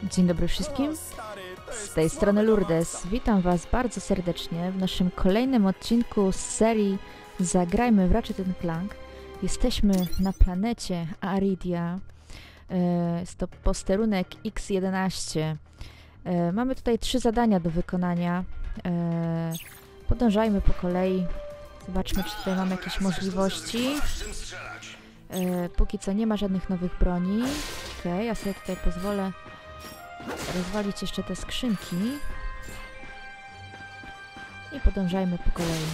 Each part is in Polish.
Dzień dobry wszystkim, z tej strony Lourdes. Witam was bardzo serdecznie w naszym kolejnym odcinku z serii Zagrajmy w Ratchet & Clank. Jesteśmy na planecie Aridia. Jest to posterunek X11. Mamy tutaj 3 zadania do wykonania. Podążajmy po kolei. Zobaczmy, czy tutaj mamy jakieś możliwości. Póki co nie ma żadnych nowych broni. Okej, ja sobie tutaj pozwolę rozwalić jeszcze te skrzynki. I podążajmy po kolei.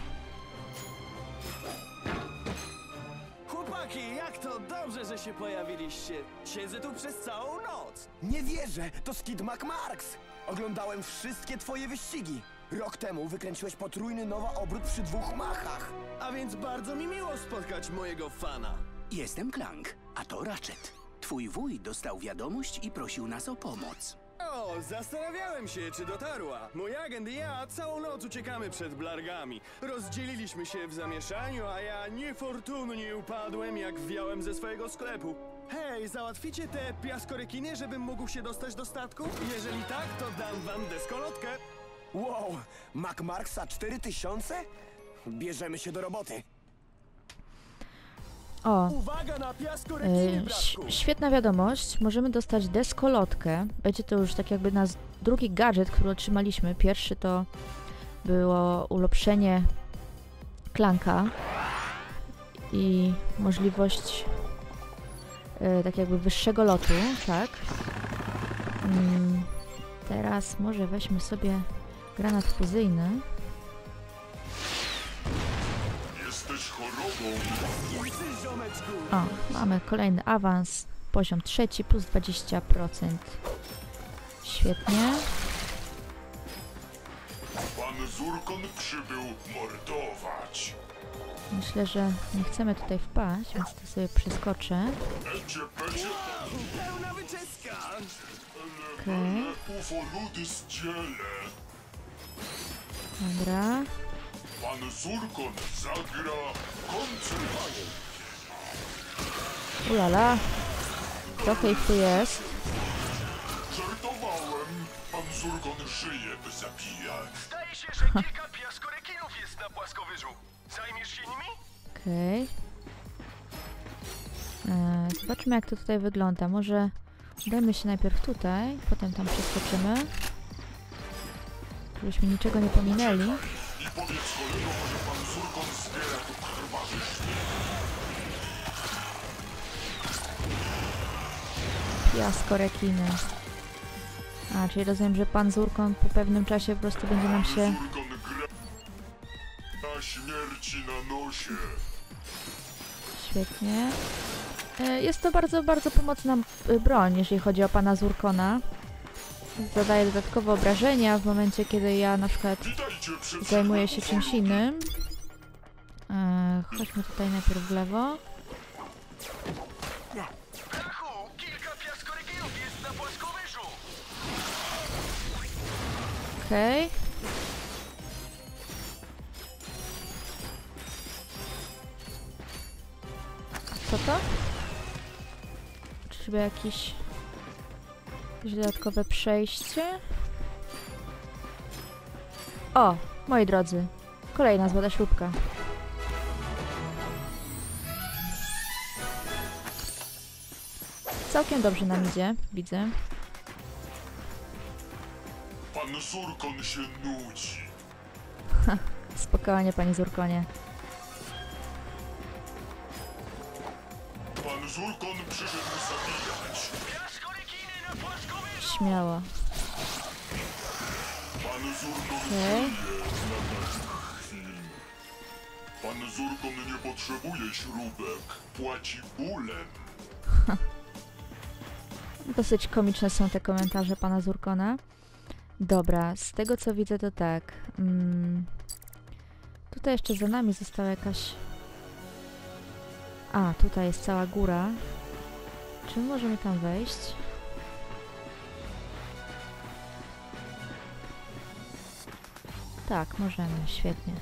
Chłopaki, jak to dobrze, że się pojawiliście. Siedzę tu przez całą noc. Nie wierzę, to Skid McMarks. Oglądałem wszystkie twoje wyścigi. Rok temu wykręciłeś potrójny nowa obrót przy 2 machach. A więc bardzo mi miło spotkać mojego fana. Jestem Clank, a to Ratchet. Twój wuj dostał wiadomość i prosił nas o pomoc. O, zastanawiałem się, czy dotarła. Mój agent i ja całą noc uciekamy przed blargami. Rozdzieliliśmy się w zamieszaniu, a ja niefortunnie upadłem, jak wwiałem ze swojego sklepu. Hej, załatwicie te piaskorekiny, żebym mógł się dostać do statku? Jeżeli tak, to dam wam deskolotkę. Wow, McMarksa 4000? Bierzemy się do roboty. O, Uwaga na piaskorekiny, bratku! świetna wiadomość. Możemy dostać deskolotkę. Będzie to już tak jakby nasz drugi gadżet, który otrzymaliśmy. Pierwszy to było ulepszenie Clanka i możliwość tak jakby wyższego lotu, tak? Teraz może weźmy sobie granat fuzyjny. Jesteś chorobą. O, mamy kolejny awans, poziom 3 plus 20%. Świetnie. Pan Zurkon przybył mordować. Myślę, że nie chcemy tutaj wpaść, więc to sobie przeskoczę. Ecie, pecie, Pełna wyczeska! Okej, ufoludy zdzielę. dobra. Pan Zurkon zagra koncert. Ulala. Trochę ich tu jest. Żartowałem. Pan Zurkon żyje, by zabijać. Zdaje się, że kilka piaskorekinów jest na płaskowyżu. Zajmiesz się nimi? Okej. Zobaczmy, jak to tutaj wygląda. Może udajmy się najpierw tutaj, potem tam przeskoczymy. Żebyśmy niczego nie pominęli. I powiedz kolegom, że pan Zurkon zbiera tu krwawy śnieg. Piaskorekiny. A, czyli rozumiem, że pan Zurkon po pewnym czasie po prostu będzie nam się... Zurkon gra na śmierci na nosie. Świetnie. Jest to bardzo, bardzo pomocna broń, jeżeli chodzi o pana Zurkona. Zadaje dodatkowe obrażenia w momencie, kiedy ja na przykład Witajcie przy zajmuję się czymś innym. Chodźmy tutaj najpierw w lewo. Krachu, kilka piaskorekinów jest na płaskowyżu! Okej. Co to? Czyżby jakieś dodatkowe przejście? O, moi drodzy, kolejna złota śrubka. Całkiem dobrze nam idzie, widzę. Pan Zurkon się nudzi. Spokojnie, panie Zurkonie. Pan Zurkon przyszedł zabijać. Piaskorekiny na płaskowyżu! Śmiało. Pan Zurkon Okej. żyje na takich chwil. Pan Zurkon nie potrzebuje śrubek. Płaci bólem. Dosyć komiczne są te komentarze pana Zurkona. Dobra, z tego co widzę to tak. Tutaj jeszcze za nami została jakaś... A, tutaj jest cała góra. Czy możemy tam wejść? Tak, możemy, świetnie.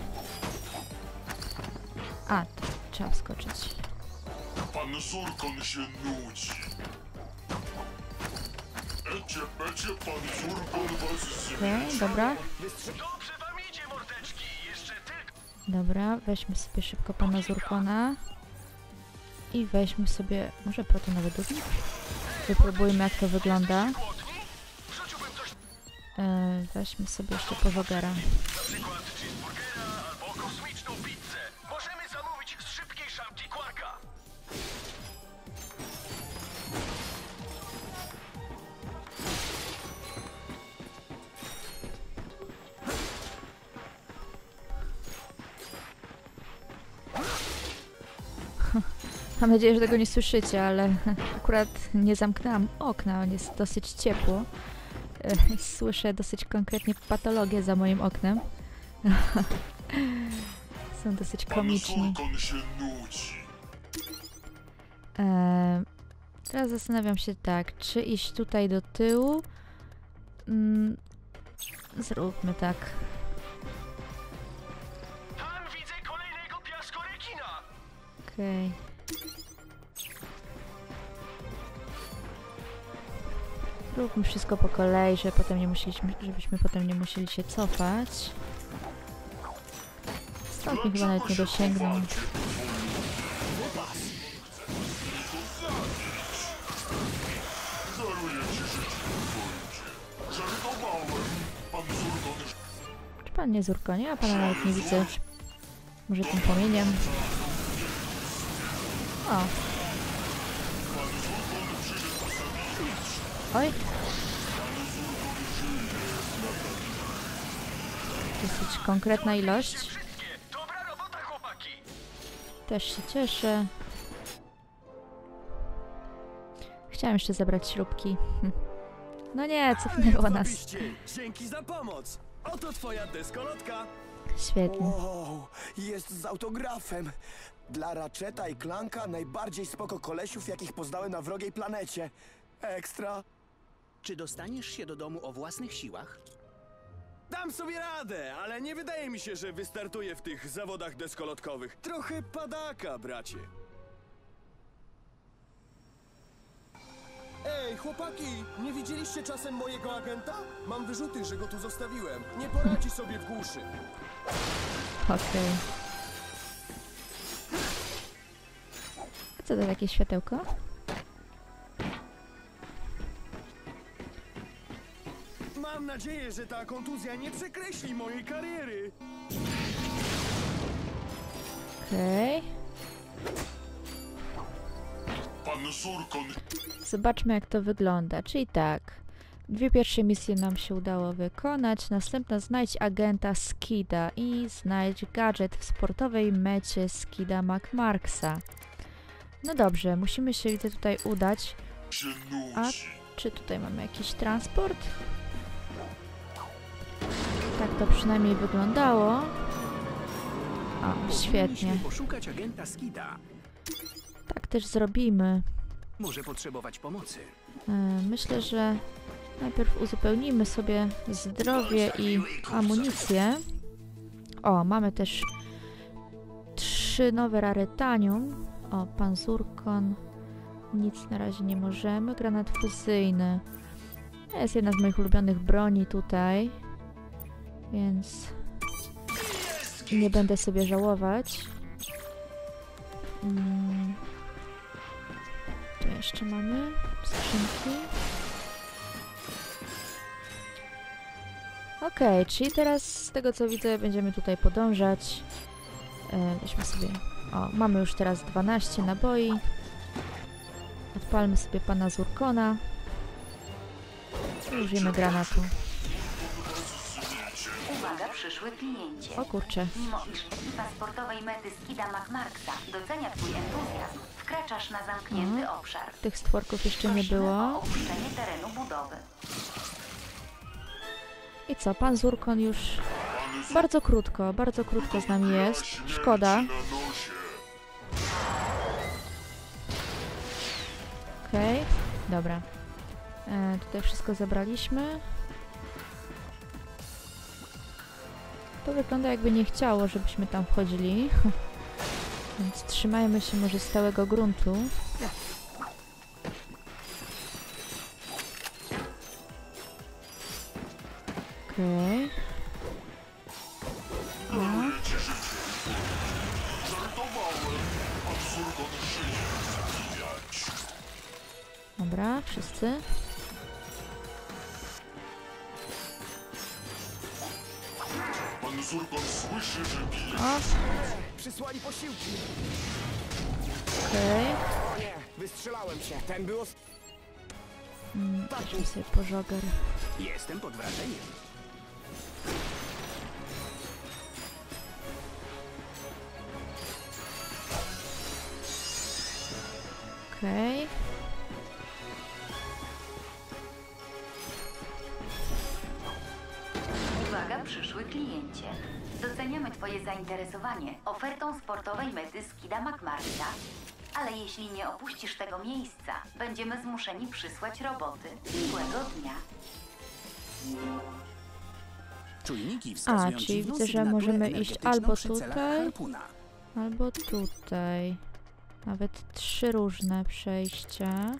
A, tu trzeba wskoczyć. Pan Zurkon się nudzi. Cię będzie pan Zurkon was Okej, dobra. Dobrze wam idzie, mordeczki! Jeszcze tylko... Dobra, weźmy sobie szybko pana Zurkona. I weźmy sobie... Może protonowy dudnik? Wypróbujmy, jak to wygląda. Wrzuciłbym coś Weźmy sobie jeszcze powogera. na przykład cheeseburgera albo kosmiczną pizzę. Możemy zamówić z szybkiej szafki Quarka. Mam nadzieję, że tego nie słyszycie, ale akurat nie zamknęłam okna, on jest dosyć ciepło. Słyszę dosyć konkretnie patologię za moim oknem. Są dosyć Pan komiczni. Zurkon się nudzi. Teraz zastanawiam się tak, czy iść tutaj do tyłu? Zróbmy tak. Tam widzę kolejnego piaskorekina. Okej. Róbmy wszystko po kolei, żebyśmy potem nie musieli się cofać. Stąd mi chyba nawet nie dosięgną. Daruję ci życie w wojcie. Żartowałem. Pan Zurkon już... Czy pan nie Zurkonie? A pana nawet nie widzę. Może tym płomieniem? O. Oj. Dosyć konkretna ilość. Wszystkie. Dobra robota, chłopaki. Też się cieszę. Chciałam jeszcze zabrać śrubki. No nie, cofnęło nas. Zapiszcie. Dzięki za pomoc. Oto twoja deskolotka. Świetnie. Wow, jest z autografem. Dla Ratcheta i Clanka najbardziej spoko kolesiów, jakich poznałem na wrogiej planecie. Ekstra. Czy dostaniesz się do domu o własnych siłach? Dam sobie radę, ale nie wydaje mi się, że wystartuję w tych zawodach deskolotkowych. Trochę padaka, bracie. Ej, chłopaki, nie widzieliście czasem mojego agenta? Mam wyrzuty, że go tu zostawiłem. Nie poradzi sobie w głuszy. Okej. A co to takie światełko? Mam nadzieję, że ta kontuzja nie przekreśli mojej kariery. Okej. Pan Zurkon... Zobaczmy, jak to wygląda. Czyli tak. 2 pierwsze misje nam się udało wykonać. Następna znajdź agenta Skida i znajdź gadżet w sportowej mecie Skida McMarksa. No dobrze, musimy się widzę tutaj udać. się A nudzi. czy tutaj mamy jakiś transport? Tak to przynajmniej wyglądało. O, świetnie. Powinniśmy poszukać agenta Skida. Tak też zrobimy. Może potrzebować pomocy. Myślę, że najpierw uzupełnimy sobie zdrowie i amunicję. O, mamy też 3 nowe rarytanium. O, pan Zurkon. Nic na razie nie możemy. Granat fuzyjny. To jest jedna z moich ulubionych broni tutaj. Więc nie będę sobie żałować. Tu jeszcze mamy skrzynki. Okej, czyli teraz z tego co widzę będziemy tutaj podążać. Weźmy sobie... O, mamy już teraz 12 naboi. Odpalmy sobie pana Zurkona. I użyjemy granatu. Uwaga, przyszły kliencie. O kurczę. Mimo iż ekipa sportowej mety Skida McMarksa docenia twój entuzjazm, wkraczasz na zamknięty obszar. Tych stworków jeszcze nie Prosimy o było. opuszczenie terenu budowy. I co, pan Zurkon już bardzo krótko z nami jest. Szkoda. Na nosie. Okej, dobra. Tutaj wszystko zebraliśmy. To wygląda jakby nie chciało, żebyśmy tam wchodzili. Więc trzymajmy się może stałego gruntu. Okej. Daruję ci życie. Żartowałem. Pan Zurgon żyje zabijać. Dobra, wszyscy. Pan Zurgon słyszy, że bije. O, Przysłali posiłki. okej. O nie, wystrzelałem się. Ten był... Weźmy sobie pożoger. Jestem pod wrażeniem. Okej. Uwaga, przyszły kliencie. Doceniamy Twoje zainteresowanie ofertą sportowej mety Skida McMarka. Ale jeśli nie opuścisz tego miejsca, będziemy zmuszeni przysłać roboty. Miłego dnia. Czujniki wskazują czyli dziwną widzę, że sygnaturę możemy iść energetyczną albo przy celach tutaj. harpuna. Albo tutaj. Nawet 3 różne przejścia.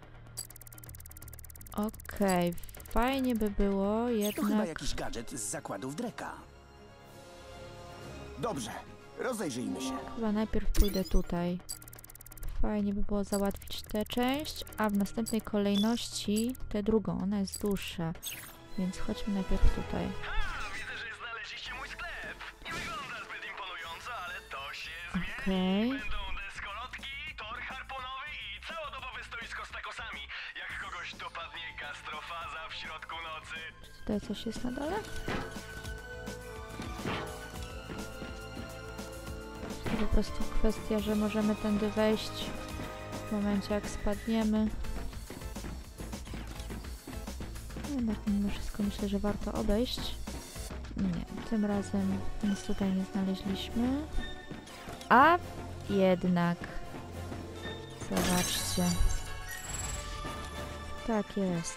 Okej, fajnie by było To chyba jednak... jakiś gadżet z zakładów Dreka. Dobrze, rozejrzyjmy się. Chyba najpierw pójdę tutaj. Fajnie by było załatwić tę część, a w następnej kolejności tę drugą. Ona jest dłuższa, więc chodźmy najpierw tutaj. Widzę, że znaleźliście mój sklep. Nie wygląda zbyt imponująco, ale to się zmieni. Okej. Będą deskolotki, tor harpunowy i całodobowe stoisko z takosami. Jak kogoś dopadnie gastrofaza w środku nocy. Tutaj coś jest na dole? To po prostu kwestia, że możemy tędy wejść w momencie, jak spadniemy. Jednak mimo wszystko myślę, że warto obejść. Nie, tym razem nic tutaj nie znaleźliśmy. A jednak. Zobaczcie. Tak jest.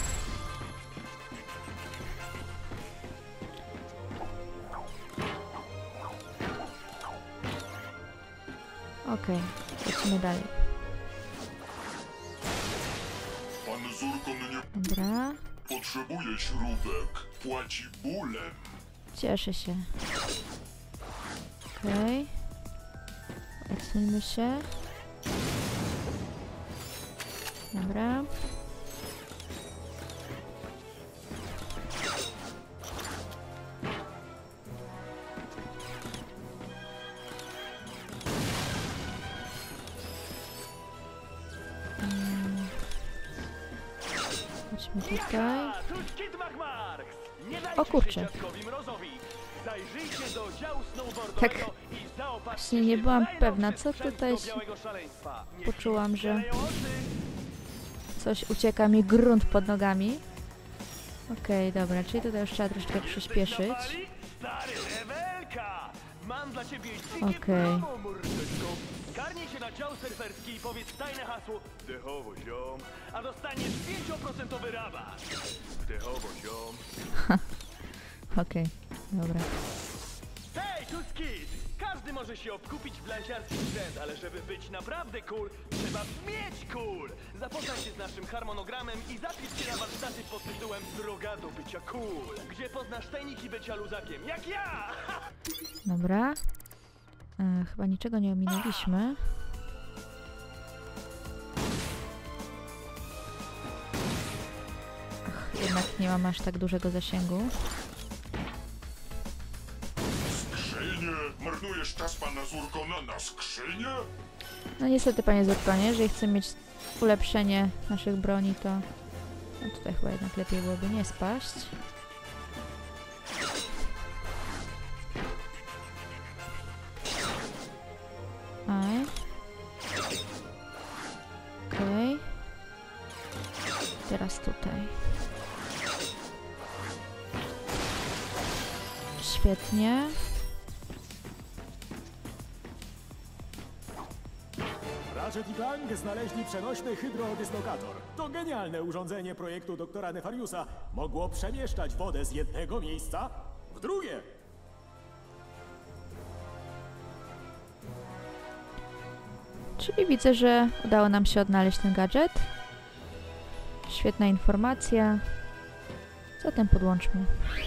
Okej, lecimy dalej. Pan Zurgon nie Dobra, potrzebuje śrubek. Płaci bólem. cieszę się. Okej. Odsuńmy się. Dobra. Chodźmy tutaj. Tu Skid McMarks! Nie O kurczę. Zajrzyjcie do działu snowboardowego Tak. i zaopatrzcie Właśnie nie się w byłam najnowszy pewna, co sprzęt tutaj do się białego szaleństwa. Niech poczułam, że otwierają oczy. coś ucieka mi grunt pod nogami. Okej, dobra, czyli tutaj już trzeba troszeczkę przyspieszyć. Zapali? Stary, rewelka! Mam dla ciebie dzikie Okej. promo, mordeczko. Zgarnij się na dział surferski i powiedz tajne hasło Wdechowo ziom, a dostaniesz 5% rabat. Wdechowo ziom. Okej, dobra. Hej, tu Skid! Każdy może się obkupić w blanciarski sprzęt, ale żeby być naprawdę cool, trzeba mieć cool! Zapoznaj się z naszym harmonogramem i zapisz się na warsztaty pod tytułem Droga do bycia cool, gdzie poznasz tajniki bycia luzakiem, jak ja! Dobra. Chyba niczego nie ominęliśmy. Ach, jednak nie mam aż tak dużego zasięgu. Skrzynie? Marnujesz czas pana Zurgona na skrzynie? No niestety, panie Zurkonie, jeżeli chcemy mieć ulepszenie naszych broni, to no tutaj chyba jednak lepiej byłoby nie spaść. Aj. Okej. Teraz tutaj. Świetnie. Ratchet i Clank znaleźli przenośny hydrodyslokator. To genialne urządzenie projektu doktora Nefariusa. Mogło przemieszczać wodę z jednego miejsca w drugie. Czyli widzę, że udało nam się odnaleźć ten gadżet. Świetna informacja. Zatem podłączmy.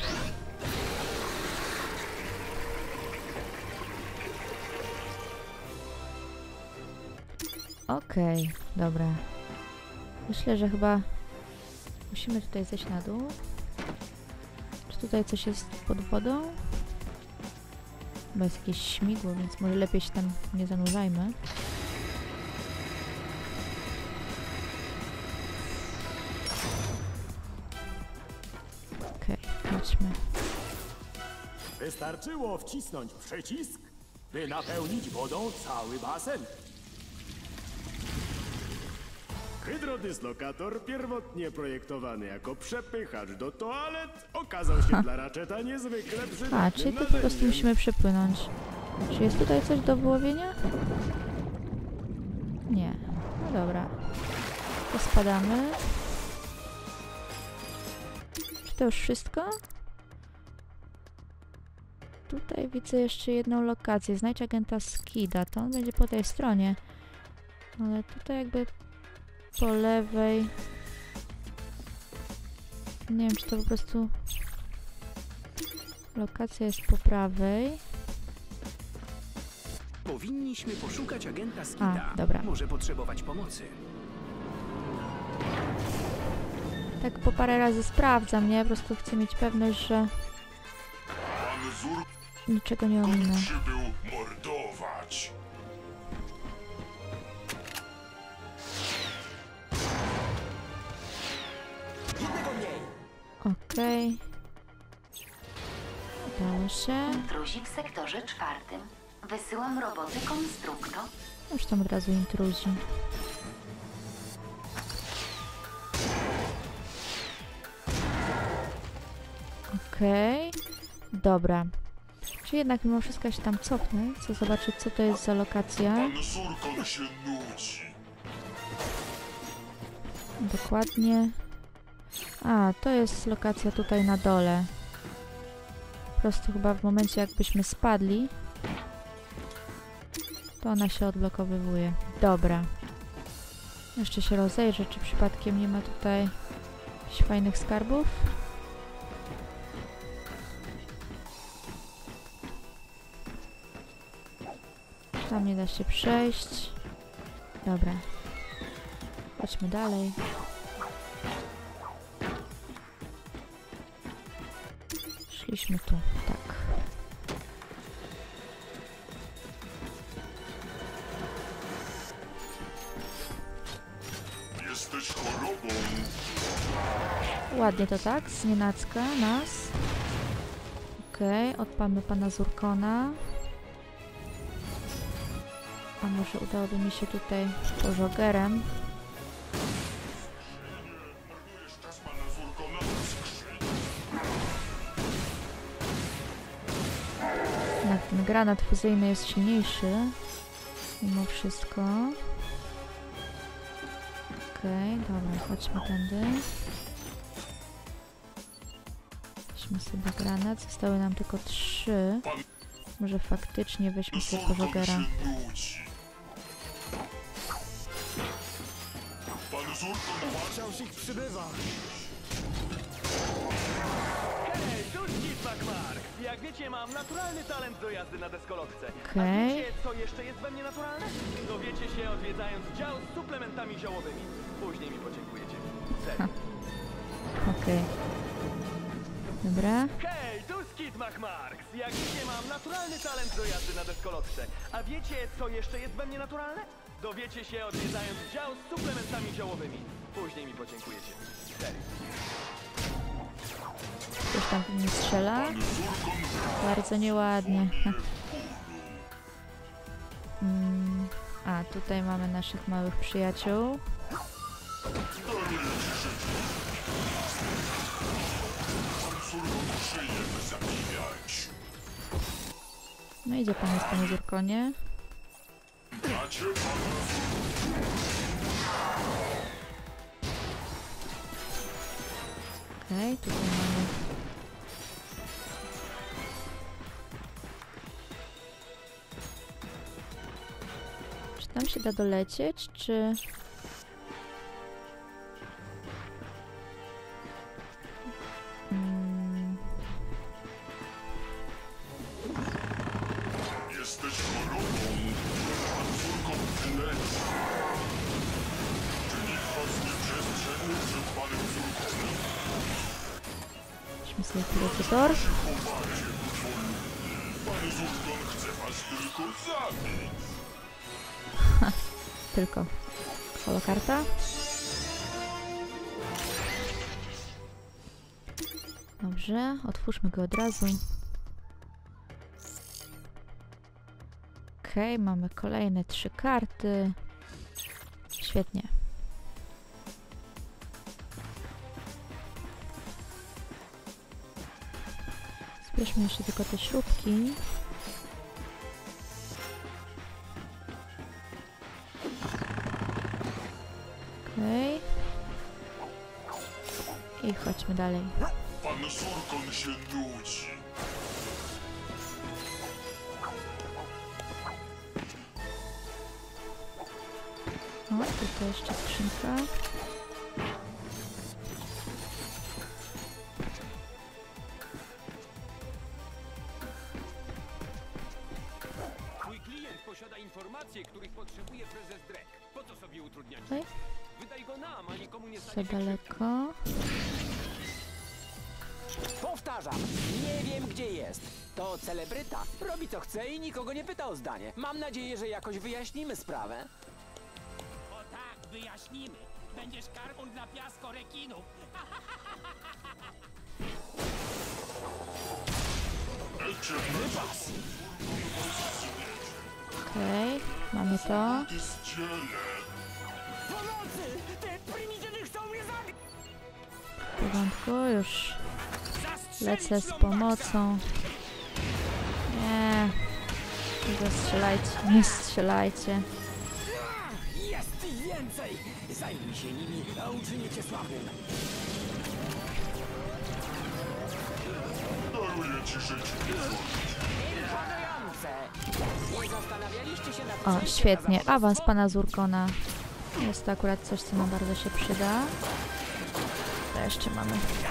Okej, dobra. Myślę, że chyba musimy tutaj zejść na dół. Czy tutaj coś jest pod wodą? Chyba jest jakieś śmigło, więc może lepiej się tam nie zanurzajmy. Okej, chodźmy. Wystarczyło wcisnąć przycisk, by napełnić wodą cały basen. Hydrodyslokator, pierwotnie projektowany jako przepychacz do toalet, okazał się dla Ratcheta niezwykle przydatnym A, czyli tu po prostu narzędziem. musimy przepłynąć. Czy jest tutaj coś do wyłowienia? Nie. No dobra. To spadamy. Czy to już wszystko? Tutaj widzę jeszcze jedną lokację. Znajdź agenta Skida. To on będzie po tej stronie. Ale tutaj jakby po lewej... Nie wiem, czy to po prostu... Lokacja jest po prawej. Powinniśmy poszukać agenta Skida. A, dobra. Może potrzebować pomocy. Tak po parę razy sprawdzam, nie? Po prostu chcę mieć pewność, że Pan Zurkon niczego nie ominę. przybył mordować. Okej. Udało się. Intruzi w sektorze 4. Wysyłam roboty konstrukto. Już tam od razu intruzi. Okej. Dobra. Czy jednak mimo wszystko się tam cofnę? Chcę zobaczyć, co to jest za lokacja. Pan Zurkon się nudzi. Dokładnie. A, to jest lokacja tutaj na dole. Po prostu chyba w momencie, jakbyśmy spadli, to ona się odblokowywuje. Dobra. Jeszcze się rozejrzę, czy przypadkiem nie ma tutaj jakichś fajnych skarbów. Tam nie da się przejść. Dobra. Chodźmy dalej. Szliśmy tu, tak. Jesteś chorobą. Ładnie to tak, znienacka nas. Okej, odpalmy pana Zurkona. A może udałoby mi się tutaj pożogerem. Marnujesz czas pana Zurkona na skrzyni. Jednak ten granat fuzyjny jest silniejszy. Mimo wszystko. Okej, dobra, chodźmy tędy. Weźmy sobie granat. Zostały nam tylko 3. Może faktycznie weźmy sobie Zurkon pożogera. się nudzi. Pan Zurkon Wciąż ich przybywa. Hej, tu Steve McMark. Jak wiecie, mam naturalny talent do jazdy na deskolotce. Okej. A wiecie, co jeszcze jest we mnie naturalne? Dowiecie się odwiedzając dział z suplementami ziołowymi. Później mi podziękujecie. Serio. Okej. Dobra. Hej, tu Skid McMarks. Jak wiecie, mam naturalny talent do jazdy na deskolotce. A wiecie, co jeszcze jest we mnie naturalne? Dowiecie się odwiedzając dział z suplementami ziołowymi. Później mi podziękujecie. Serio. Ktoś tam w mnie strzela. Pan Zurkon Bardzo nieładnie. A, tutaj mamy naszych małych przyjaciół. daje ci życie. Pan Zurkon żyje, by zabijać. No idzie pan jest, panie Zurkonie. Macie pana Okej, tutaj mamy... Czy tam się da dolecieć, czy... Weźmy sobie procesor. Pan Zurkon chce was tylko zabić. Tylko. Holokarta. Dobrze, otwórzmy go od razu. Okej, mamy kolejne 3 karty. Świetnie. Zbierzmy jeszcze tylko te śrubki. Okej. I chodźmy dalej. Pan Zurkon się nudzi. O, tutaj jeszcze skrzynka. Mój klient posiada informacje, których potrzebuje prezes Drek. Po co sobie utrudniać? Tutaj? Wydaj go nam, a nikomu nie Za stanie się daleko. Powtarzam, nie wiem gdzie jest. To celebryta. Robi co chce i nikogo nie pyta o zdanie. Mam nadzieję, że jakoś wyjaśnimy sprawę. O tak, wyjaśnimy. Będziesz karmą dla piaskorekinów. Okej, mamy to. Pomocy! Te prymitywy chcą mnie zabić! W porządku, już lecę z pomocą. Nie. Nie strzelajcie, nie strzelajcie. Jest więcej! Zajmij się nimi, a uczynię cię sławnym. Daruję ci życie. Imponujące! Nie zastanawialiście się nad O, przejściem świetnie. na Awans zawodowstwo? pana Zurkona. Jest to akurat coś, co nam bardzo się przyda. Co jeszcze mamy?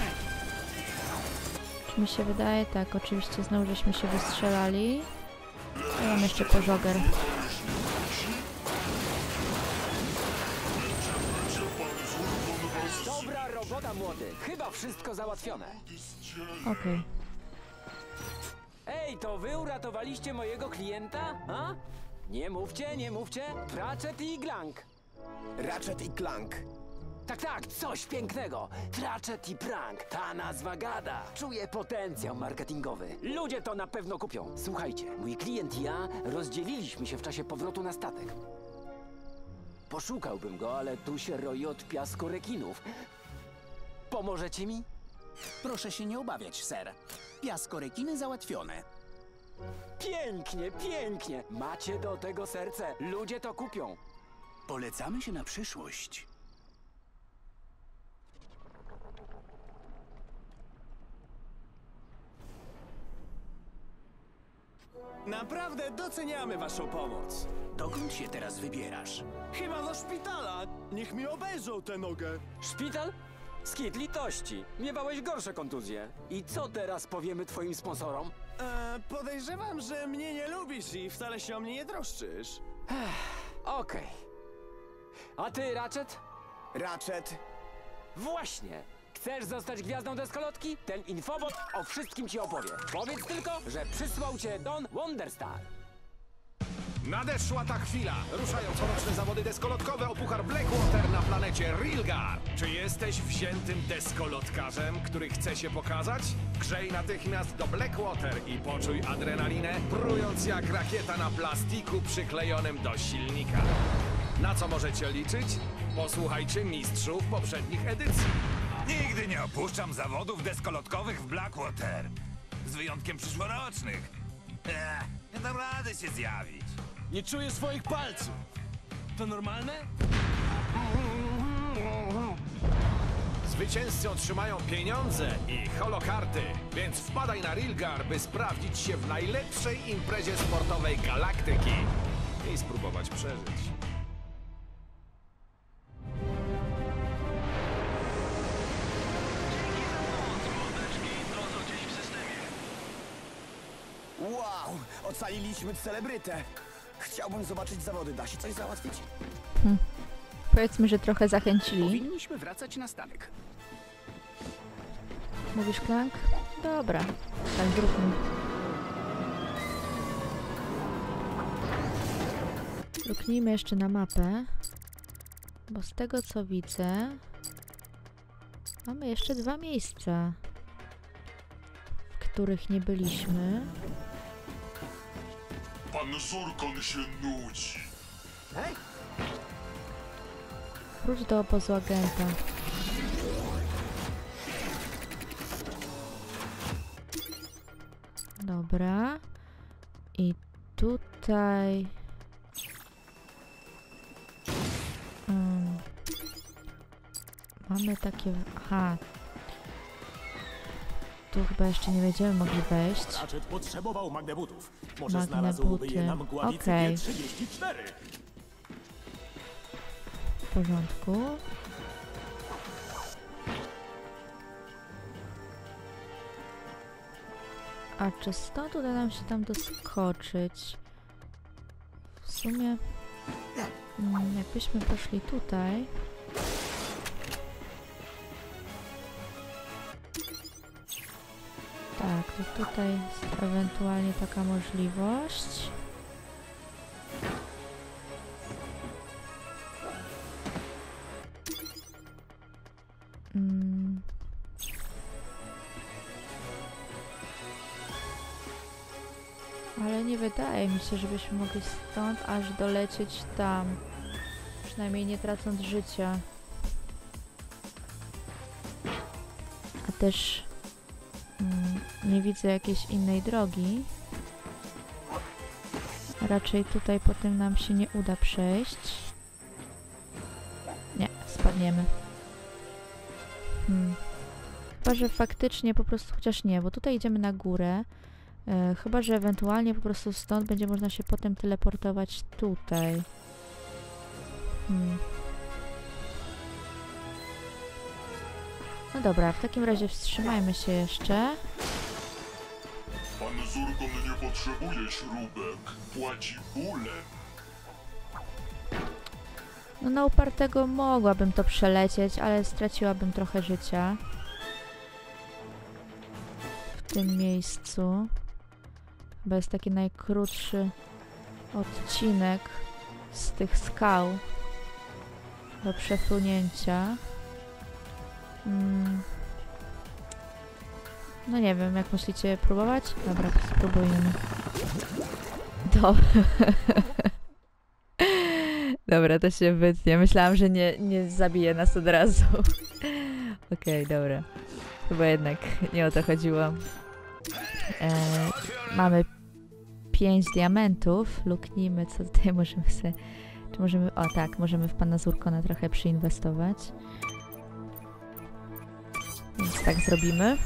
Czy mi się wydaje? Tak, oczywiście znowu żeśmy się wystrzelali. Ja mam jeszcze pożoger. Dobra robota, młody. Chyba wszystko załatwione. Okej. Ej, to wy uratowaliście mojego klienta? A? Nie mówcie, nie mówcie. Ratchet i Clank. Ratchet i Clank. Tak, tak, coś pięknego. Ratchet i Prank. Ta nazwa gada. Czuję potencjał marketingowy. Ludzie to na pewno kupią. Słuchajcie, mój klient i ja rozdzieliliśmy się w czasie powrotu na statek. Poszukałbym go, ale tu się roi od piaskorekinów. Pomożecie mi? Proszę się nie obawiać, ser. Piaskorekiny załatwione. Pięknie, pięknie. Macie do tego serce. Ludzie to kupią. Polecamy się na przyszłość. Naprawdę doceniamy waszą pomoc. Dokąd się teraz wybierasz? Chyba do szpitala. Niech mi obejrzą tę nogę. Szpital? Skit litości. Miewałeś gorsze kontuzje. I co teraz powiemy twoim sponsorom? Podejrzewam, że mnie nie lubisz i wcale się o mnie nie troszczysz. Okej. A ty, Ratchet? Ratchet. Właśnie. Chcesz zostać gwiazdą deskolotki? Ten infobot o wszystkim ci opowie. Powiedz tylko, że przysłał cię Don Wonderstar. Nadeszła ta chwila. Ruszają coroczne zawody deskolotkowe o puchar Blackwater na planecie Rilgar. Czy jesteś wziętym deskolotkarzem, który chce się pokazać? Grzej natychmiast do Blackwater i poczuj adrenalinę, prując jak rakieta na plastiku przyklejonym do silnika. Na co możecie liczyć? Posłuchajcie mistrzów poprzednich edycji. Nigdy nie opuszczam zawodów deskolotkowych w Blackwater. Z wyjątkiem przyszłorocznych. Nie dam rady się zjawić. Nie czuję swoich palców. To normalne? Zwycięzcy otrzymają pieniądze i holokarty, więc wpadaj na Rilgar, by sprawdzić się w najlepszej imprezie sportowej galaktyki i spróbować przeżyć. Wow, ocaliliśmy celebrytę. Chciałbym zobaczyć zawody. Da się coś załatwić? Powiedzmy, że trochę zachęcili. Powinniśmy wracać na statek. Mówisz, Klank? Dobra, tak zróbmy. Luknijmy jeszcze na mapę, bo z tego co widzę, mamy jeszcze 2 miejsca, w których nie byliśmy. Pan Zurkon się nudzi. Hej! Wróć do obozu agenta. Dobra. I tutaj... mamy takie... Aha. Tu chyba jeszcze nie będziemy mogli wejść. Ratchet potrzebował magnebutów. Może Magnebuty. znalazłby je na mgławicy Okej. G34. W porządku. A czy stąd uda nam się tam doskoczyć? W sumie... jakbyśmy poszli tutaj... Tak, to tutaj jest ewentualnie taka możliwość. Ale nie wydaje mi się, żebyśmy mogli stąd aż dolecieć tam. Przynajmniej nie tracąc życia. A też nie widzę jakiejś innej drogi. Raczej tutaj po tym nam się nie uda przejść. Nie, spadniemy. Chyba, że faktycznie po prostu, chociaż nie, bo tutaj idziemy na górę. Chyba, że ewentualnie po prostu stąd będzie można się potem teleportować tutaj. No dobra, w takim razie wstrzymajmy się jeszcze. Pan Zurkon nie potrzebuje śrubek. Płaci bólem. No na upartego mogłabym to przelecieć, ale straciłabym trochę życia. W tym miejscu. Chyba jest taki najkrótszy odcinek z tych skał do przepłynięcia. No nie wiem, jak myślicie, próbować? Dobra, spróbujemy. Dobra, to się wytnie. Myślałam, że nie zabije nas od razu. Okej, dobra. Chyba jednak nie o to chodziło. Mamy 5 diamentów. Luknijmy, co tutaj możemy sobie... Czy możemy... O tak, możemy w pana Zurkona trochę przyinwestować. Więc tak zrobimy.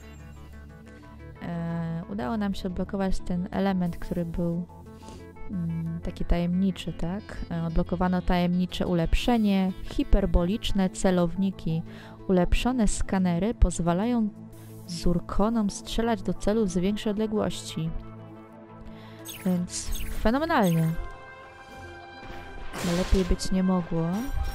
Udało nam się odblokować ten element, który był taki tajemniczy, tak? Odblokowano tajemnicze ulepszenie, hiperboliczne celowniki. Ulepszone skanery pozwalają Zurkonom strzelać do celów z większej odległości. Więc fenomenalnie. No lepiej być nie mogło.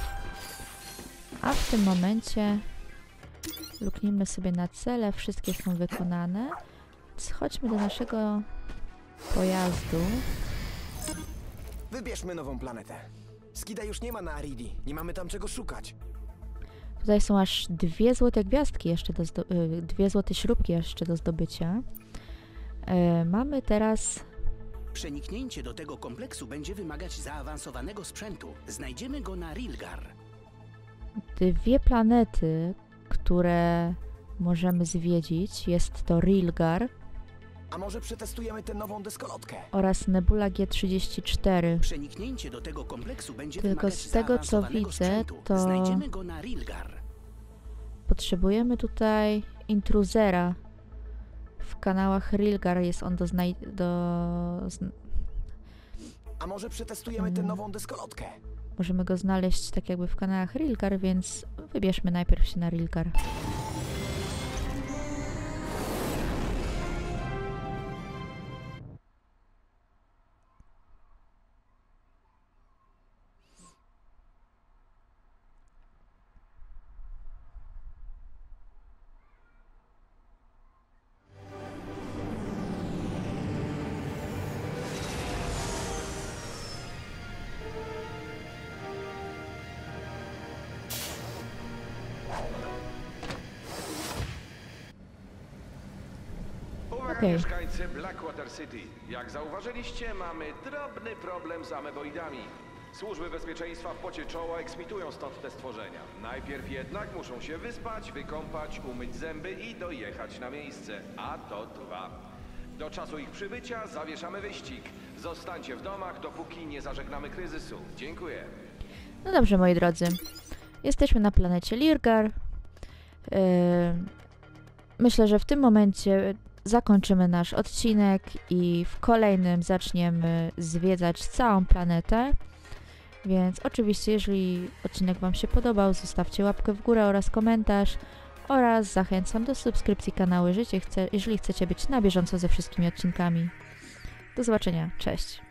A w tym momencie luknijmy sobie na cele, wszystkie są wykonane. Więc chodźmy do naszego pojazdu. Wybierzmy nową planetę. Skida już nie ma na Aridi. Nie mamy tam czego szukać. Tutaj są aż 2 złote gwiazdki jeszcze do 2 złote śrubki jeszcze do zdobycia. Mamy teraz... Przeniknięcie do tego kompleksu będzie wymagać zaawansowanego sprzętu. Znajdziemy go na Rilgar. 2 planety, które możemy zwiedzić. Jest to Rilgar. A może przetestujemy tę nową deskolotkę? Oraz Nebula G34. Przeniknięcie do tego kompleksu będzie Tylko wymagać z tego co widzę, sprzętu. to Znajdziemy go na Rilgar. potrzebujemy tutaj intruzera. W kanałach Rilgar jest on A może przetestujemy tę nową deskolotkę? Możemy go znaleźć tak jakby w kanałach Rilgar, więc wybierzmy najpierw się na Rilgar. Okej. Mieszkańcy Blackwater City. Jak zauważyliście, mamy drobny problem z ameboidami. Służby bezpieczeństwa w pocie czoła eksmitują stąd te stworzenia. Najpierw jednak muszą się wyspać, wykąpać, umyć zęby i dojechać na miejsce. A to trwa. Do czasu ich przybycia zawieszamy wyścig. Zostańcie w domach, dopóki nie zażegnamy kryzysu. Dziękuję. No dobrze, moi drodzy. Jesteśmy na planecie Lirgar. Myślę, że w tym momencie zakończymy nasz odcinek i w kolejnym zaczniemy zwiedzać całą planetę. Więc oczywiście, jeżeli odcinek Wam się podobał, zostawcie łapkę w górę oraz komentarz. Oraz zachęcam do subskrypcji kanału, jeżeli chcecie być na bieżąco ze wszystkimi odcinkami. Do zobaczenia, cześć!